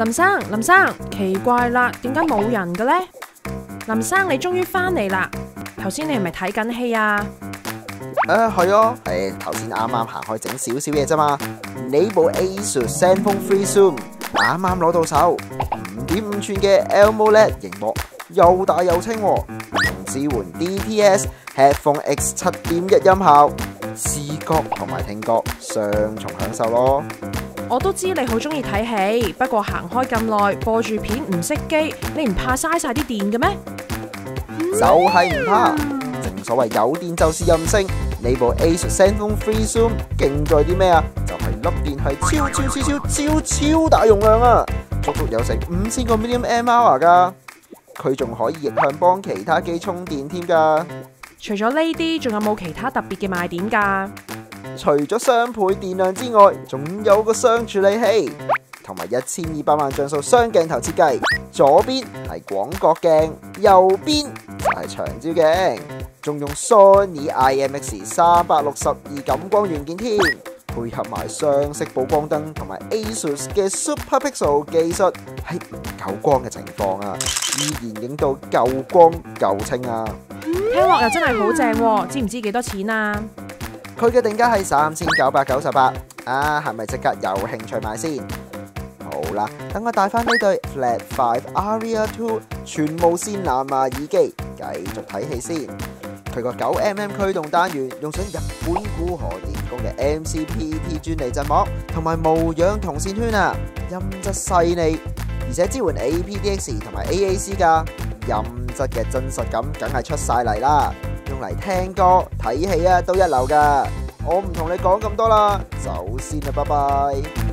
林生，奇怪啦，點解冇人嘅呢？林生，你終於返嚟啦！頭先你係咪睇緊戲啊？ 係啊，頭先啱啱行開整少少嘢啫嘛。呢部 ASUS ZenFone 3 Zoom 啱啱攞到手，5.5寸嘅 AMOLED 螢幕，又大又清，仲支援 DTS Headphone X 7.1音效，視覺同埋聽覺雙重享受咯。 我都知你好中意睇戲，不過行開咁耐，播住片唔熄機，你唔怕嘥晒啲電嘅咩？ 就係唔怕，正所謂有電就是任性。呢部 ASUS ZenFone 3 Zoom 勁在啲咩啊？就係粒電係超大容量啊，足足有成5000個 mAh 噶。佢仲可以逆向幫其他機充電添噶。 除咗呢啲，仲有冇其他特別嘅賣點㗎？ 除咗雙倍電量之外，仲有個雙處理器，同埋1200萬像素雙鏡頭設計。左邊係廣角鏡，右邊就係長焦鏡，仲用 Sony IMX362感光元件添，配合埋雙色補光燈同埋 ASUS 嘅 Super Pixel 技術，喺唔夠光嘅情況啊，依然影到夠光夠清啊！ 聽落又真係好正喎，知唔知幾多錢啊？ 佢嘅定價係3998啊，係咪即刻有興趣買先？好啦，等我帶翻呢對 Flat 5 Aria 2全無線藍牙耳機，繼續睇戲先。佢個9mm 驅動單元用上日本古河電工嘅 MCPT 專利振膜，同埋無氧銅線圈啊，音質細膩，而且支援 aptX 同埋 AAC 噶，音質嘅真實感梗係出晒嚟啦。用嚟聽歌睇戲啊都一流噶。我唔同你講咁多啦，走先啦，拜拜。